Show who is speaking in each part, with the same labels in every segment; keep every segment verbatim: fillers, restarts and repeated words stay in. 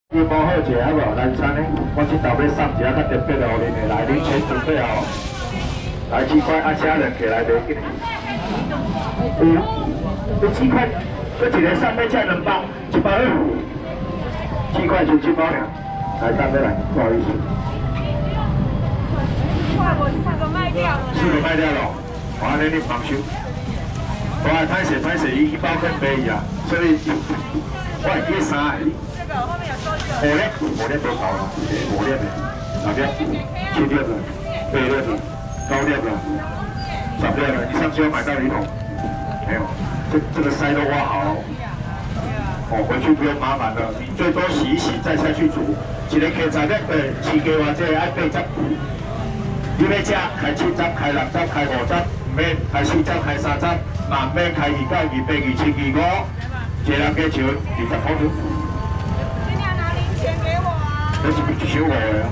Speaker 1: 规模好一下好无？来餐呢，我这头要送一下较特别的互恁的，来，恁先准备好。来几块阿虾仁起来袂紧。有，有几块，搁一个送要吃两包，一包二。几块就几包尔。来，大家来，不好意思。
Speaker 2: 哇，我四个卖掉了。
Speaker 1: 四个卖掉了，我安尼你放手。我来歹势歹势，伊一包更便宜啊，所以我会记三个。
Speaker 2: 这个后面有收据。
Speaker 1: 五粒，五粒多少了？五粒的，哪边？七粒的，八粒的，九粒的，十粒的。你上次有买到一桶？没有，这这个塞都挖好了。哦，回去不用麻烦了，你最多洗一洗再下去煮。一个客菜咧，呃，饲鸡话这爱八十。你要吃开七十、开六十、开五十，唔免开四十、开三十，嘛唔免开二九、二八、二七、二五，一人加钱二十块钱。
Speaker 2: 钱给我啊！
Speaker 1: 这是一箱五的啊，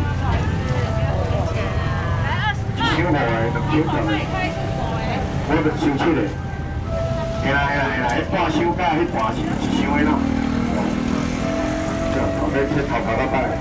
Speaker 1: 一箱五的，两千块的。我着收七个。嘿啦嘿啦嘿啦，迄半箱甲迄半是一箱的咯。这后尾这头头到摆。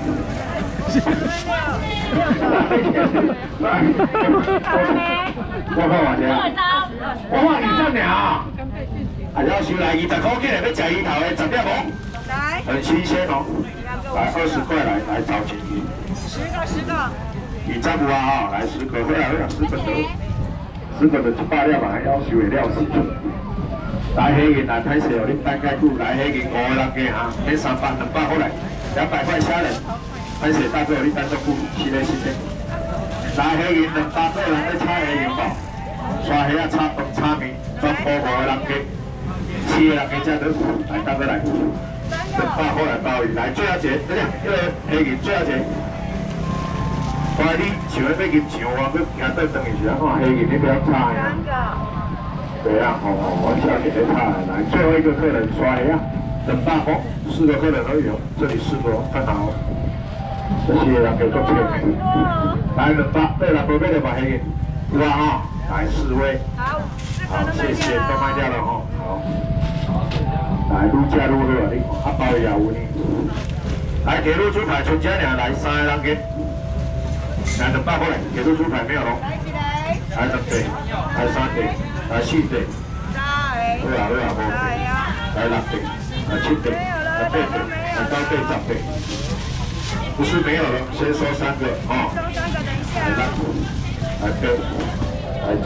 Speaker 1: 我看偌济？我看二十尔。啊，要收来二十块起来，要食鱼头的十粒无？来。很新鲜哦。 来二十块来来找钱鱼，
Speaker 2: 十个十个，
Speaker 1: 你占不啊哈？来十个，回来回来十个得，十个就一百粒嘛，要收的了是。来黑银来睇势哦，你大概估来黑银五个人嘅哈，你三百两百好来，两百块虾仁，睇势大概你单独估，是嘞是嘞。来黑银两百个人咧炒黑银包，刷黑啊炒饭炒面，全部五个人嘅，四个人嘅才得，来大概来。 两百块来包鱼，来最后一个，等下，迄个黑银最后一个。我你想要买金枪，我要行倒转去是啊，看黑银你不要差呀。对啊，哦哦，我下面在差来，最后一个客人刷一下，两百块，四个客人而已哦，这里四个，看好。这些人给做签名。来两百，对了，不买就买黑银，有啊哈，来四位。好，好，谢谢，都卖掉了哈，好。 来，愈食愈好啊！你看，啊包也有呢。来，铁路猪排春节俩来三个人给，来两百块来，铁路猪排没有咯？来几来？来两对，来三对，来四对。好啦好啦，无对。来六对，来七对，来八对，来九对，十对。不是没有了，先说三个哦。收三个，等一下。来八，来八，来十。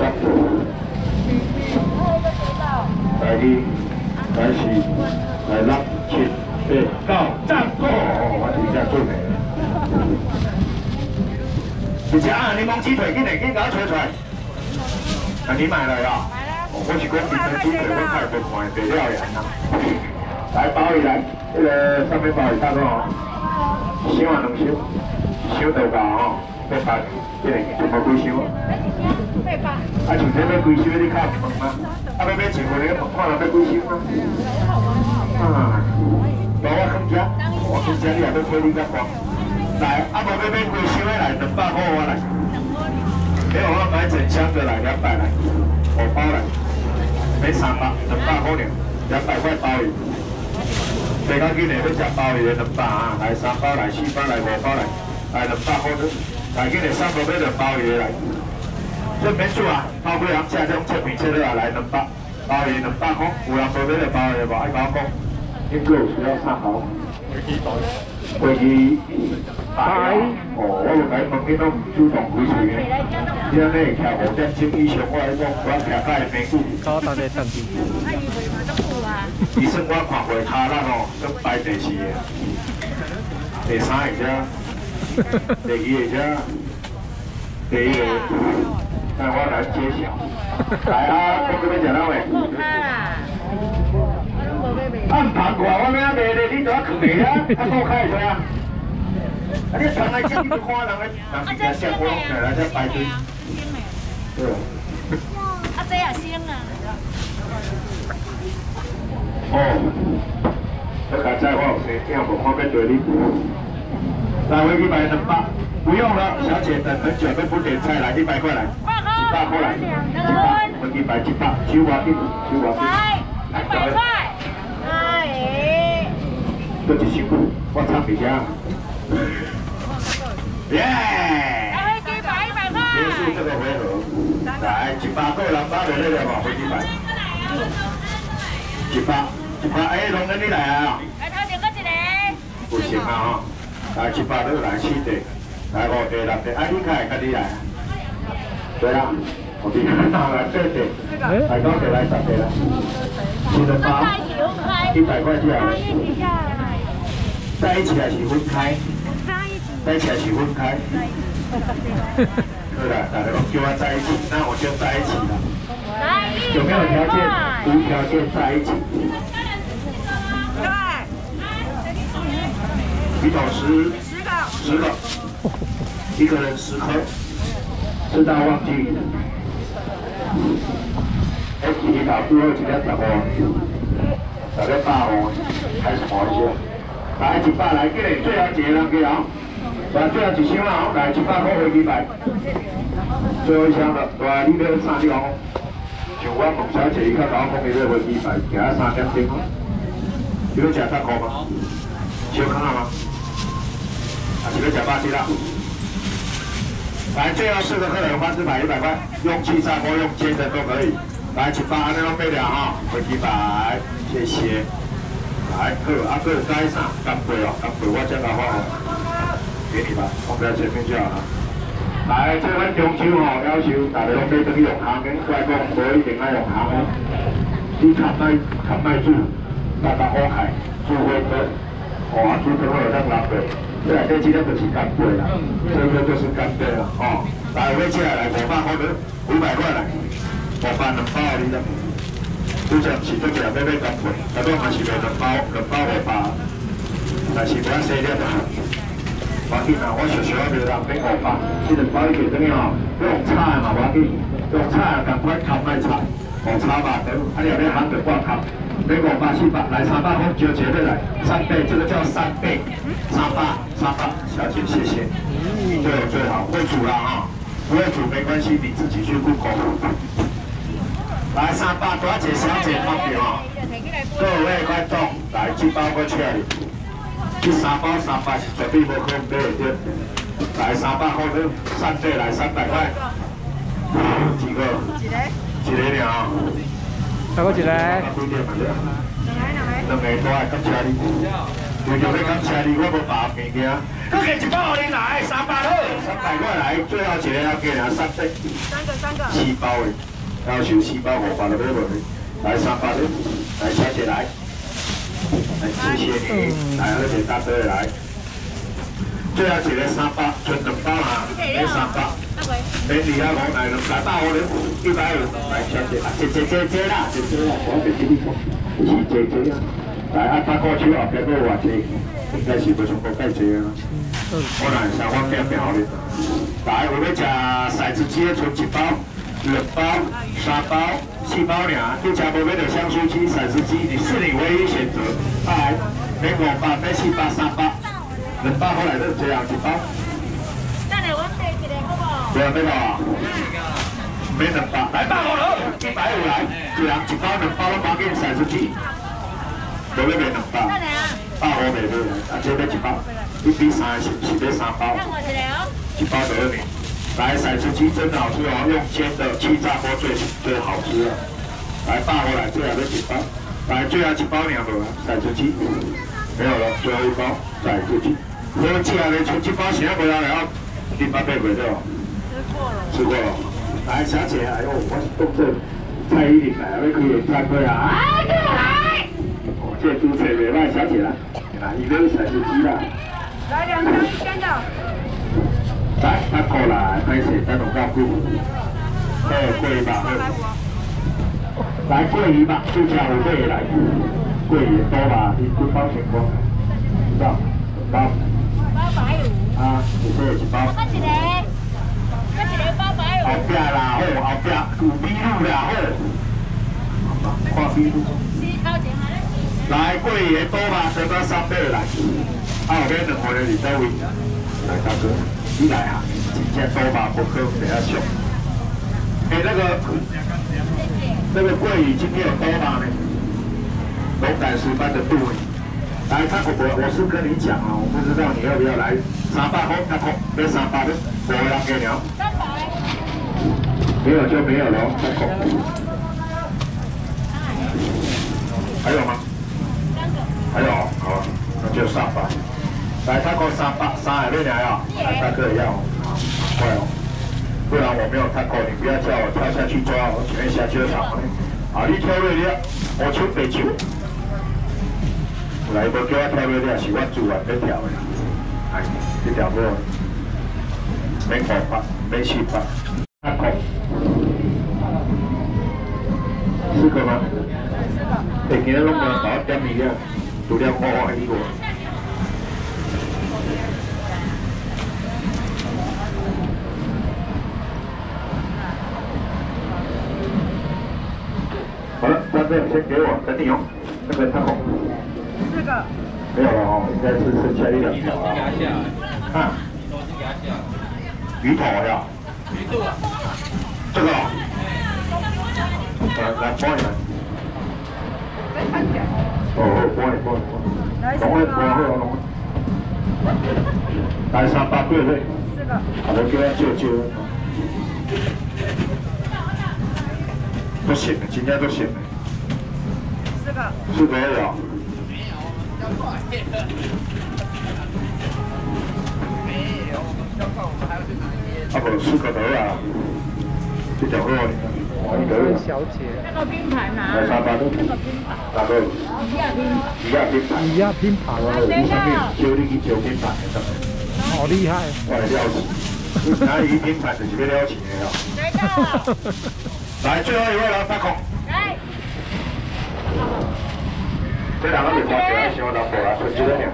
Speaker 1: 来一。 来四，来六，七，八，九，十个，我真正做美。而且啊，柠檬鸡腿，紧点，紧给我吹出来。啊，你买了呀？我是讲柠檬鸡腿，我太不看得了呀。来鲍鱼来，这个上面鲍鱼大哥哦，箱啊两箱，箱就够哦，八百，这个全部几箱啊？八百。啊，像这要几箱你较问吗？ 啊，要买一份你看人要几箱啊？啊，无我肯食，我肯食你也要推你较高。来，啊无要买几箱的来，两百块我来。没有我买整箱的来，两百来，五包来，买三百，两百块了，两百块鲍鱼。最较紧的要食鲍鱼的两百啊，来三包来，四包来，五包来，来两百块的，来紧的三包买两鲍鱼的来。 这免煮啊，包几人吃这种切片切落来两百，鲍鱼两百块，有人无买就鲍鱼无爱甲我讲，你个有需要啥包？飞机包。飞机白哦，我有甲伊问你拢唔主动回水嘅，你安尼徛五点钟以上，我来讲，我徛甲伊面久。搞大家等住。啊，伊袂嘛足久啊。医生我看过骹力哦，算排第四个，第三个只，第二个只，第一个。 那我来揭晓，来啊！我这边讲到未？按盘挂我咩啊？卖咧，你都要去卖啊！啊，我开出啊！啊，你上来这你看人个，人是只下锅起来只排队。对。啊，这也鲜啊！哦，我刚才我有生囝无看要对你，来回去买两百，不用了，小姐等很久都不点菜来，一百块来。 一百块来，一百，我给摆一百，收我紧，收我紧，来，一百块，哎， 搁一首，我唱一下。耶！
Speaker 2: 飞机百一百块。
Speaker 1: 结束这个回合，来一百个人八的那个嘛，飞机百。一百，一百，哎，龙哥你来啊！
Speaker 2: 来，头前搁一个。
Speaker 1: 不行啊哈！来一百个来四个，来五个六个，哎，你开，家己来。对啊，我比来八个，来九个，来十个啦。七十八，一百块钱。在一起还是分开？在一起还是分开？对啦，大家都叫我在一起，那我就在一起了。有没有条件？无条件在一起。对。一桶十。十个。十个。一个人十颗。知道忘记。哎，一搞最后几条十五，大概八五，开始磨一下。来一百来，今日最后一个人去啊！来最后一箱啊！来一百块飞机牌。最后一箱了，对，你要三点哦。像我孟小姐，伊较甲我讲，伊要飞机牌，行啊三点钟哦。你要食大块吗？小康吗？还是要食巴西啦？来，最后四个客人翻四百一百块，用气炸锅、用煎的都可以。来，一百安尼拢买了哈，飞机牌，谢谢。来，好，啊，还有改啥？干杯哦，干杯，我这个好，给你吧，放在前面就好了。来，这款中秋哦，要求大家拢买等用行的，我讲无一定爱用行的。你看卖看卖煮，大家好开，煮火锅，哦，煮汤会有当蓝的，这来这几条就是干杯啦，这个就是干杯啦，哦。来，我接下来五百块的，五百块来，五百两包你的。拄则是做起来要买干贝，大多嘛是卖两包，两包五百，但是不要细粒啦。要紧啊，我小小卖人买五百，这两包一个等于吼，用炒嘛要紧，用炒啊，赶快砍卖炒，红炒吧，等，啊你后面行就挂砍，买五百四百，来三百块就绝对来，三倍，这个叫三倍，三百，三百，小姐谢谢，对最好会煮啦哈，不会煮没关系，你自己去 Google。来三百多一个小姐方便哦，各位观众，来这包我请你，这三包三百是绝对无可能买的对。来三百块的，三对来三百块，几个？一个。一个了。还有一个。几点嘛对？两个多爱感谢你，为着要感谢你，我无把物件，搁给一包给你来，三百好，三百块来，最后一个要给人三对。三个三个。四包的。要求四包五百就买落去，来三百的，来小姐来，来谢谢你，来而且大哥来，最后一个三百，剩两包啦，买三百，免二啊五来两来百五的，一百五，来小姐，姐姐姐姐啦，姐姐啦，我别跟你讲，是姐姐啊，来啊，大哥手后边个偌济，应该是不全部介济啊，我来三碗面面好哩，来我要食骰子鸡的，剩一包。两包、三包、四包俩，你吃无买到香酥鸡、骰子鸡，你是你唯一选择。来，买五百、买四百、三百，两百好来都这样一包。等下我买一个好不好？不要买了，买两百，来百五了，一百五来，这样一包两包都包给骰子鸡，无要买两百，百五卖买，啊，这买一包，一比三是是买三包，一包就二零。来，骰子鸡真的好吃哦，用煎的气炸锅最最好吃了。来，霸回来，最后的几包，来，最后一包两个骰子鸡，没有了，最后一包骰子鸡。好吃啊！你出一包现在不要了，你八百块对吧？吃过了。吃过了。来，小姐，哎呦，我是东镇蔡依林来，要开演唱会啊！来，来。哦，这主持袂歹，小姐来，来，一个骰子鸡啦。来，两张一千的。来，他过来，开始在弄照顾。哎，过一把，来过一把，就叫我过来。过一多吧，你不包全包，知道？包。包百五。啊，你这一包。我一个，我一个包百五。后壁啦，好，后壁有米路啦，好。看米路。来，过一多吧，得到三百来。啊，后边两个人在位，来大哥。你来啊！今天多吧不可比较凶。哎，那个那个桂鱼今天有多吧呢？龙胆石斑的肚， 来，他我我是跟你讲啊，我不知道你要不要来。三百块，他扣，没三百的，我让给你。
Speaker 2: 三百。
Speaker 1: 没有就没有了，他扣。还有吗？
Speaker 2: 三个。
Speaker 1: 还有，好，那就三百。来，他扣三百，三百六两要，来，大哥要，快哦。不然我没有太扣，你不要叫我跳下去抓，我前面下球场。啊，你跳落了，我手白手。来，无叫我跳落了，是我自愿要跳的。哎，这条路免五百，免四百，太扣。四个吗？哎，今日拢无搞点米啊，除了我我一个。好了，三个先给我，等你哦。那个太空。
Speaker 2: 四个。
Speaker 1: 没有了哦，应该是剩下一两条啊。啊。鱼头呀。鱼肚啊。这个。来来帮一下。哦，帮一帮一帮。帮一帮好了。来三百对对。四个。好了，叫他救救。都咸的，今天都咸的。四个。四个有。没有，比较快。没有，比较快，我们还要去哪边？啊不，四个得啊。这条路，一个。小姐。那个拼盘啊。来三百都。那个拼盘。哪个？鱼亚拼。鱼亚拼盘。鱼亚拼盘。上面揪你去揪拼盘的上面。好厉害！我来撩起。拿鱼拼盘就是要撩起的哦。谁的？来，最后一位了，八孔。来。这两个是花钱，想老婆啊，出几多两？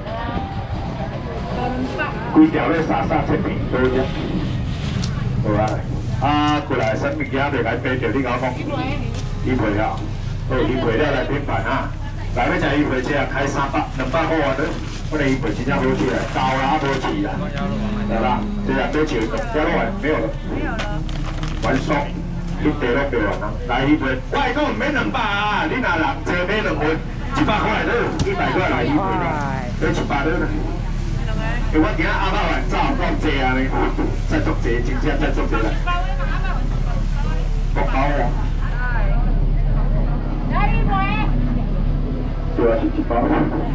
Speaker 1: 规条咧沙沙切片多只。好啊，啊，过来生物件袂来背着，你甲我讲。鱼皮啊，好，鱼皮了来拼盘啊。来要食鱼皮，这开三百、两百块啊，我哋鱼皮真正好吃嘞，高啦，无起啦，对吧？这样多钱？加落来没有了。没有了。完送。你地都卖完啦，来鱼皮，我係講唔免兩百啊！你若人坐買兩份，一百塊嚟都，一百塊來魚皮啦，你一百啦。因為我今日阿媽還走咁濟啊，你再足濟，真正再足濟啦。國包啊！來魚皮。對啊，是一包。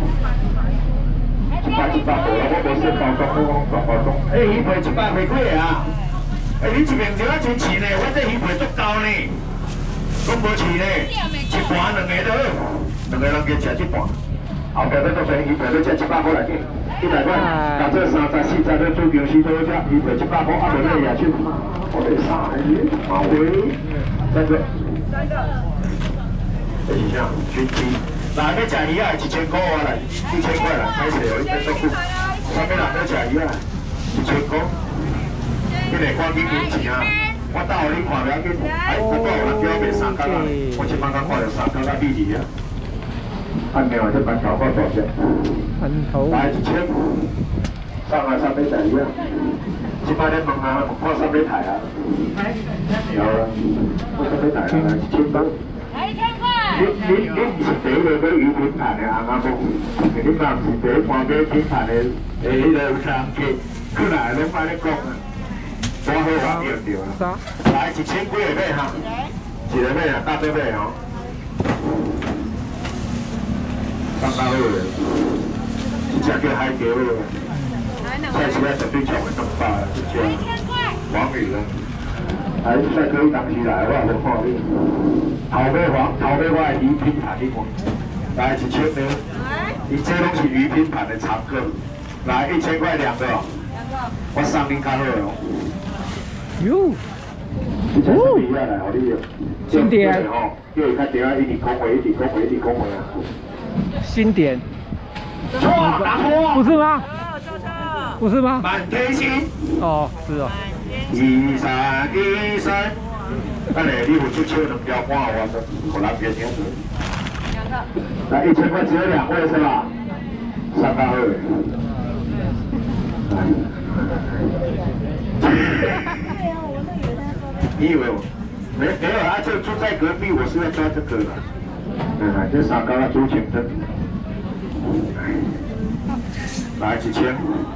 Speaker 1: 一百一百個啦，我冇識包裝，我講包裝。誒，魚皮一百塊幾啊？哎，你一面就要真錢呢，我這魚皮足夠呢，咁無錢呢，一盤兩個都，兩個人加食一盤，後邊再做成魚皮都食一百塊來嘅，一百塊，嗱這三十四十都做件事都只魚皮一百塊，阿邊咧也出，我哋三個，馬尾，三個，三個，這是啥？全雞，嗱要食魚啊，一千塊啊來，一千塊來，買誰哦？一千塊，上面人要食魚啊，一千塊。你嚟看幾件錢啊？我到你看了幾，哎，我到人叫我賣三角啊，我一萬塊看到三角啊，比例啊。按秒這饅頭花多少錢？饅頭。來一千，上來三杯仔魚啊！今晚你問下，我看三杯台啊。有啦，我三杯台啊，來一千八。來一千塊。你你你唔是第一個嗰魚片盤嘅啱啱講，你嘛唔是第一盤嗰片盤嘅，誒呢度三千，佢嚟攏買你講啊。我好玩對對啦，來一千幾個買哈，一個買啊，大杯買哦，剛剛好嘞，一隻叫海椒嘞，菜市仔絕對搶唔到吧，一隻黃魚啦，來再可以當時來，我無看你，頭尾黃頭尾我係魚拼盤你看，來一千呢，你這攏是魚拼盤的常客，來一千塊兩個，我送你較好哦。喲，新店，新店，错，打错，不是吗？不是吗？满天星，哦，是哦。一闪一闪，看来你有出手能标花我的，我拿别钱。两个。来一千块只有两位是吧？三八二。你以为我没没有啊？就住在隔壁，我是要抓这个的。嗯，这三高要租钱的。 来一千。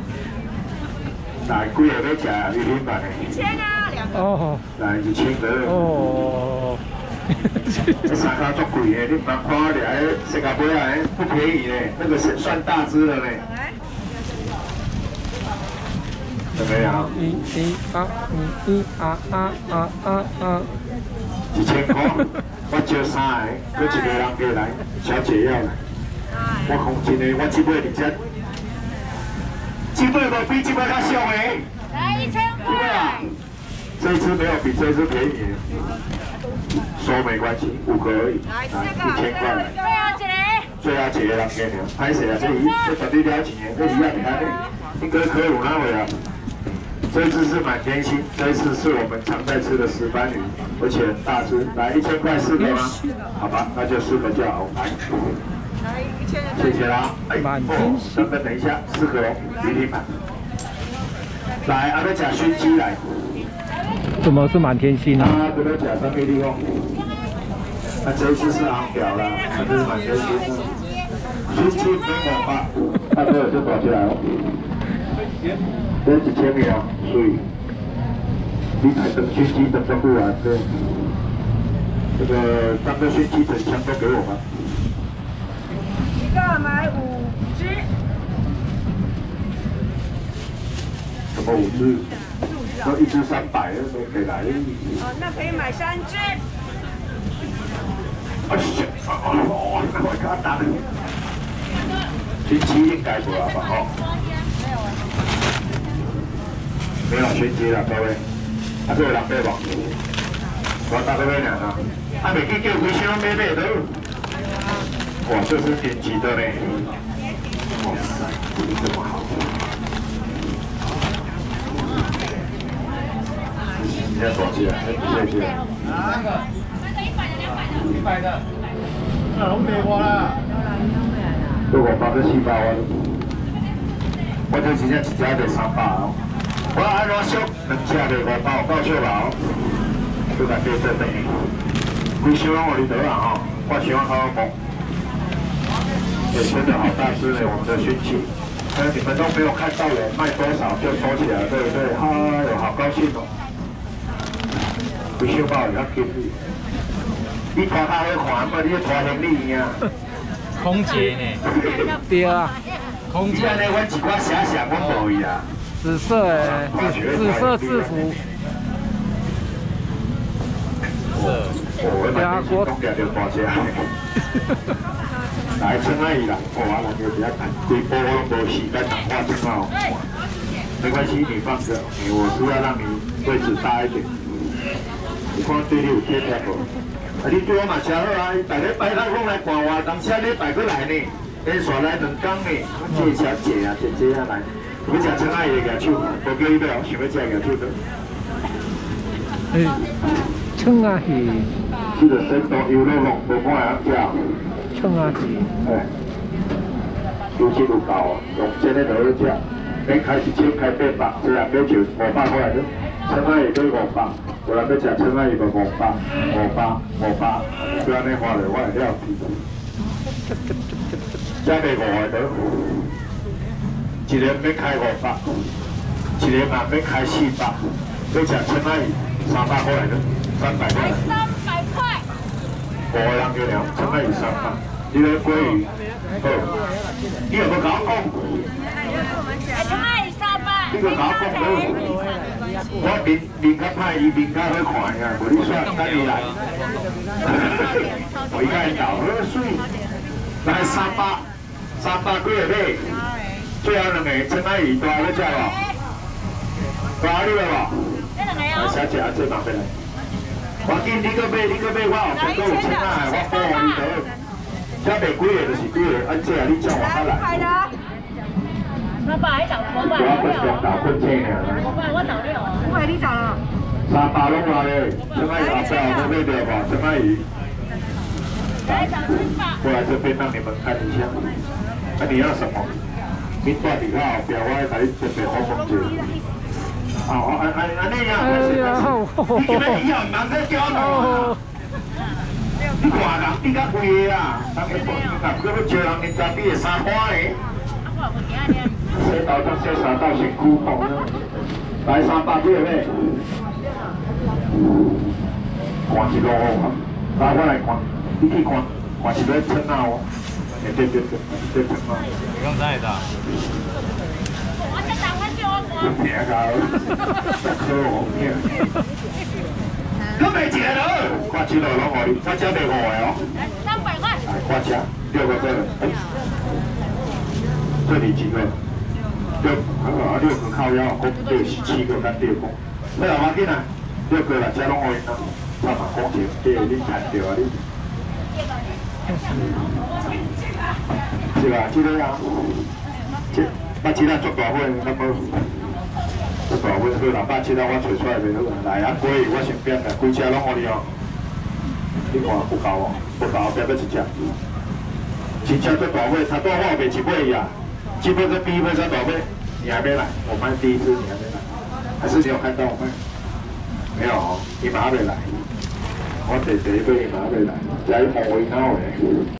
Speaker 1: 来，几个要吃啊？鱼鳞饭的。
Speaker 2: 一千啊，两个。
Speaker 3: 哦。
Speaker 1: 来一千个。
Speaker 3: 哦。
Speaker 1: 这三家足贵的，你别看我俩世界杯啊，不便宜呢，那个是算大只的呢。怎么样？
Speaker 3: 一一啊，一一啊啊啊啊啊！
Speaker 1: 一千块，我招三个，搁一个人过来，小姐要来。我讲真的，我这尾而且，这尾无比这尾较俗的。
Speaker 2: 来一千块。
Speaker 1: 这一次没有比这一次便宜，收没关系，五个而已。来，一千块来。
Speaker 2: 最后一个。
Speaker 1: 最后一个人给你，歹势啊，这鱼这绝对了钱的，这鱼也厉害的，一个可以有那位啊。这一次是满天星，这一次是我们常在吃的石斑鱼，而且很大只。来，一千块四个吗？好吧，那就四个就好。来，
Speaker 2: 来一千。
Speaker 1: 谢谢啦。哎，哦，等等等一下，四个哦，鱼鳞满。来，阿要吃熏鸡来。
Speaker 3: 怎么是满天星啊？
Speaker 1: 啊，不要吃三美丽哦。那这一次是昂表啦，那这是满天星啊。熏鸡没两百，那这就躲起来哦。这一千个啊，所以你台等熏鸡等等不完，对。这个三个熏鸡整箱都给我吧。
Speaker 2: 一个买五只。
Speaker 1: 什么五只？要一只三百，没给来。
Speaker 2: 哦，那可以买三只。
Speaker 1: 哎呀，哦，我给他打。熏鸡应该不啊吧？哦。没有熏鸡了，各位。还是有人买无？我大概买两张。啊，袂记叫几箱买买到。哇，这是顶级的呢。哇塞，这么好。你要多少钱？谢谢。哪个？一百的，两百的。一百的。那拢卖我啦。都五百跟四百我。我这真正一只卖三百哦。我安怎俗，两只卖五百，有够俗吧？都甲价做等于。规箱拢互你得啊吼，我喜欢好好摸。也真的好大只呢，我们的熏鸡。呃，你们都没有看到有卖多少就收起来，对不对？哎呦，好高兴哦！规箱包有较紧你，你拖较好看，无你拖行李呀。
Speaker 3: 空姐呢？对啊。空姐
Speaker 1: 呢，阮一寡遐想，阮无伊啊。
Speaker 3: 紫色诶，紫紫色制服。
Speaker 1: 我买电视拢夹着大只。来，陈阿姨啦，我人就比较赶，规波我拢无时间讲话，真好。没关系，你放着，我是要让你位置大一点。你看对你有贴贴无？啊，你对我嘛车好啊，大礼拜六拢来看我，当下礼拜过来呢，连续来两工呢，我这车坐啊，坐坐啊来。要食陈阿姨的牙手，无叫伊要，想要食牙手的。
Speaker 3: 诶，陈阿姨。
Speaker 1: 这个生动油肉龙，无看人食。
Speaker 3: 陈阿姨。
Speaker 1: 哎，油脂有够哦，用真的就好食。免开一千，开八百，这样要就五百块来了。陈阿姨要五百，有人要食陈阿姨就五百，五百，五百，不安尼花了，我会了皮。这卖五个得。一个要开五百，一个嘛要开四百，要食陈阿姨三百块来了，三百块。
Speaker 2: 三百块。
Speaker 1: 五个人就了，陈阿姨三百，你个鲑鱼，好，你有冇搞讲？
Speaker 2: 哎，陈阿姨三百。
Speaker 1: 你个搞讲好，我面面较歹，伊面较好看呀，无你煞等伊来。我一看到好水，来三百，三百几个买。最后两个陈阿姨大要食无？大你了无？
Speaker 2: 这两个哦。
Speaker 1: 小姐啊，这麻烦来。我紧你个买，你个买，我后边都有陈阿姨，我保护你得。这卖几个就是几个，按这啊你叫我下来。
Speaker 2: 那不还找我办？
Speaker 1: 我分两打分钱尔。
Speaker 2: 我办，我找六。我给你找了。
Speaker 1: 三百拢来嘞，陈阿姨后边有买到无？陈阿姨。
Speaker 2: 来找陈爸。
Speaker 1: 过来这边让你们看一下。那你要什么？你带底下后边，我来给你准备好风景。哦，安安安尼呀，你今日以后唔通再叫我。你看人比较贵的啊，人个人个要招人人家比的三花的。啊，我我今日。 洗头到洗衫到身躯痛了，来三百几个买，看一路哦，来我来看，你去看，看一路称啊哦，对对对对，对称啊。
Speaker 3: 刚才的。
Speaker 4: 我这打完就我。
Speaker 1: 听到，可恶听。都没钱了，看一路拢互你，我只卖五个哦。
Speaker 4: 三百块。
Speaker 1: 来，看车六个个，这里几个？六，啊六个靠腰，讲六十七个跟六个。你老妈紧啊，六个啦，车拢互因啦，差嘛讲钱，这你赚着啊你。是吧？这个啊，这八七啊，足大尾，那么足大尾，好啦，八七啊，我找出来袂好啊。来啊，过我身边啦，规车拢互你哦。你看不够哦，不够，后壁要一只。真正足大尾，差多我袂一尾呀，基本上比尾才大尾，你还没来，我们第一次你还没来，还是你有看到我们？没有哦，你马上没来，我第第一尾你马上没来，来毛尾脑的。